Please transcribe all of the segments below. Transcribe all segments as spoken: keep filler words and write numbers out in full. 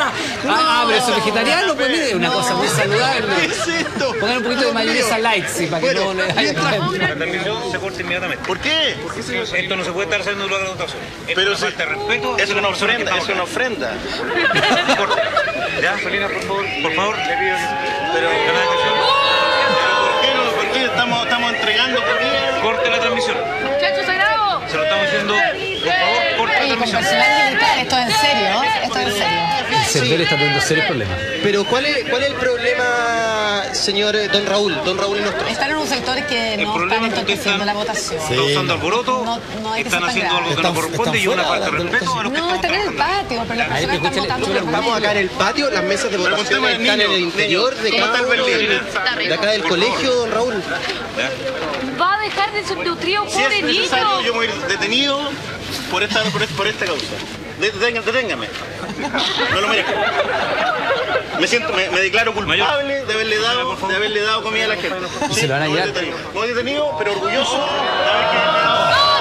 No. Ah, pero eso vegetariano, pues es una no. cosa muy saludable. ¿Qué es esto? Poner un poquito de mayonesa light, sí, para que bueno, no le haya La transmisión se corta inmediatamente. ¿Por qué? ¿Por qué se... Esto no se puede estar haciendo lugar de votación. Pero si... falta de respeto. Es una ofrenda, es una ofrenda. Ya, Felina, por favor, por favor, le pido que... Pero... ¿Por qué no? ¿Por qué estamos, estamos entregando comida? Corte la transmisión. Muchachos, sagrado. Se lo estamos diciendo, por favor, corte la transmisión. Esto es en serio, esto es en serio. El Cervel está teniendo serios problemas. Pero ¿cuál es, cuál es el problema, señor Don Raúl? Don Raúl y nosotros. Están en un sector que no están entorpeciendo la votación. Están usando alboroto, no, no están haciendo algo que no corresponde y una falta de respeto a los que no, están en el patio, pero las personas están votando. Estamos acá en el patio, las mesas de votación están en el interior de cada uno de acá del colegio, Don Raúl. Va a dejar de subnutrir a un pobre niño. Si es necesario, yo me voy a ir detenido por esta, por, por esta causa. Deténgame. No lo merezco. Me siento, me, me declaro culpable de haberle dado, de haberle dado comida a la gente. ¿Y se lo van a llevar? Me voy detenido, pero orgulloso de haber quedado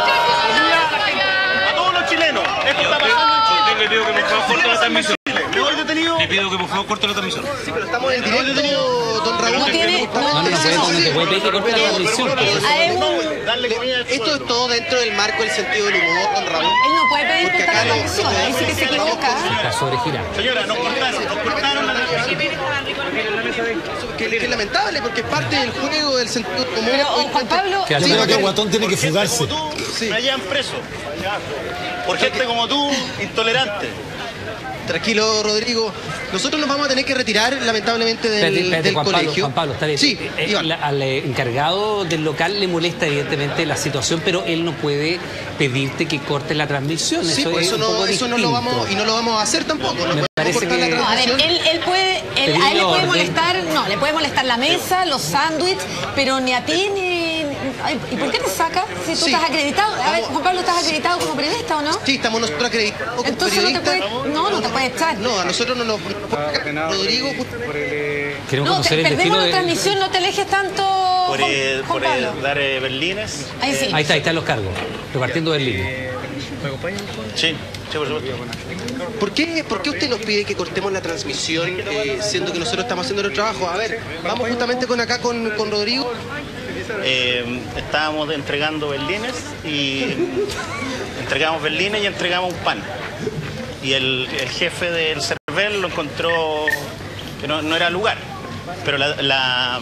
a todos los chilenos. Esto está pasando en Chile. Le pido que por favor corte la transmisión. Me voy detenido. Le pido que por favor corte la transmisión. Sí, pero estamos en directo, Don Raúl. No tiene... No, no, no puede, no te puede pedir que corte la transmisión. Esto es todo dentro del marco del sentido del humor, Don Raúl. Él no puede pedir cortar la transmisión, ahí sí que se equivoca. Está sobregirado. Señora, nos cortaron, nos cortaron la transmisión. Que es lamentable porque es parte del juego del sentido común. Pero, Juan Pablo... Yo creo que Guatón tiene que fugarse. Me hallan preso. Por gente como tú, intolerante. Tranquilo, Rodrigo. Nosotros nos vamos a tener que retirar, lamentablemente, del, espérate, espérate, del Juan colegio. Pablo, Juan Pablo, está bien. Sí, eh, la, al encargado del local le molesta, evidentemente, la situación, pero él no puede pedirte que corte la transmisión. Sí, eso pues es eso, un no, poco eso no lo vamos, y no lo vamos a hacer tampoco. No Me parece cortar que... la No, a ver, transmisión. él, él puede, él, a él le puede molestar, no, le puede molestar la mesa, los sándwiches, pero ni a ti ni... Ay, ¿y por qué te saca? Si tú Sí. estás acreditado. A ver, Juan Pablo, ¿estás acreditado como periodista o no? Sí, estamos nosotros acreditados como Entonces no te periodistas. puede, no, no te puede echar. No, a nosotros no nos... Rodrigo... Queremos No, conocer te, el perdemos destino la de... transmisión, no te alejes tanto, Por, Juan, eh, Juan por eh, Pablo. dar eh, berlines. Ahí sí. Ahí está, ahí están los cargos, repartiendo Berlín. Sí, sí, por supuesto. ¿Por qué, ¿Por qué usted nos pide que cortemos la transmisión, eh, siendo que nosotros estamos haciendo nuestro trabajo? A ver, vamos justamente con acá con, con Rodrigo. Eh, estábamos entregando berlines y entregamos berlines y entregamos un pan. Y el, el jefe del Cervel lo encontró que no, no era lugar. Pero la... la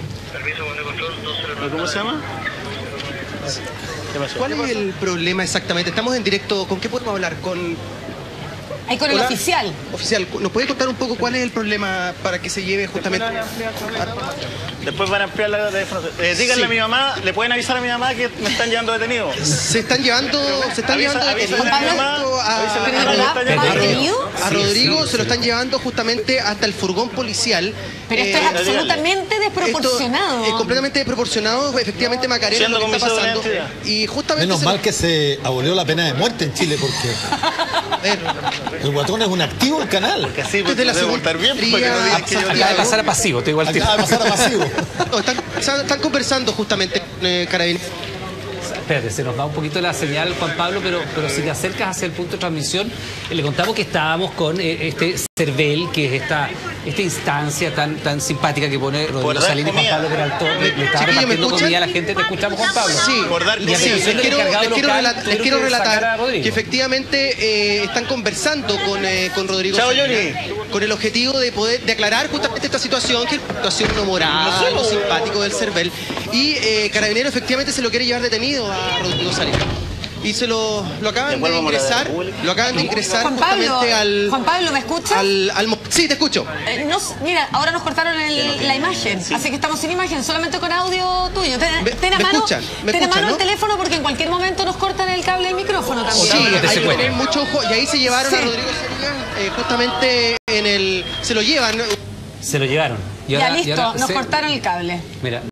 ¿Cómo se llama? ¿Qué pasó? ¿Cuál es el problema exactamente? Estamos en directo. ¿Con qué podemos hablar? Con... Ahí con el Hola. oficial. Oficial, ¿nos puede contar un poco cuál es el problema para que se lleve justamente? Después van a ampliar la teléfono. Eh, díganle Sí. a mi mamá, le pueden avisar a mi mamá que me están llevando detenido. Se están llevando, se están Avisa- llevando avísale detenido a mi mamá, a, avísale a mi ¿Pero mamá que me verdad? están ¿Va llevando detenido? a Rodrigo, se lo están llevando justamente hasta el furgón policial. Pero esto Eh, es absolutamente desproporcionado. Esto es completamente desproporcionado, efectivamente Macarena, Siendo lo que está comisario de pasando. la entidad. Y justamente Menos se mal lo- que se abolió la pena de muerte en Chile porque A ver, el Guatón es un activo del canal. Que así, Desde porque la debo segunda estar bien, fría, para que no digan que yo... Acaba de pasar a pasivo, te digo al tiro. Acaba de pasar a pasivo. no, están, están conversando justamente con eh, Carabineros. Espérate, se nos va un poquito la señal, Juan Pablo, pero, pero si te acercas hacia el punto de transmisión, eh, le contamos que estábamos con eh, este Cervel, que es esta, esta instancia tan, tan simpática que pone Rodrigo dar Salinas y Juan comida. Pablo Peraltó. Le, le estaba Chiquillos, ¿me repartiendo escuchan? comida a la gente. Te escuchamos, Juan Pablo. Sí, Por dar Y a sí, petición les del quiero, encargado les quiero, local, relata- les tuvieron quiero que sacar a relatar Rodrigo. que efectivamente eh, están conversando con, eh, con Rodrigo Chao, Salinas, Johnny. con el objetivo de poder de aclarar justamente esta situación, que es una situación no moral, no simpático del Cervel. Y eh, Carabinero efectivamente se lo quiere llevar detenido a Rodrigo Salinas. Y se lo, lo acaban de Devuélvame la ingresar, República. lo acaban de ingresar Juan Pablo, justamente al... Juan Pablo, ¿me escuchas? al, al mo- sí, te escucho. Eh, no, mira, ahora nos cortaron el- la imagen, así que estamos sin imagen, solamente con audio tuyo. Ten, Me- ten a me mano, escuchan, me ten a escuchan, mano ¿no? el teléfono porque en cualquier momento nos cortan el cable del micrófono también. Sí, que te hay que secuestran. tener mucho ojo. Y ahí se llevaron Sí. a Rodrigo Salinas, eh, justamente en el... Se lo llevan. Se lo llevaron. Y Ya ahora- y listo, ahora nos se- cortaron el cable. Mira.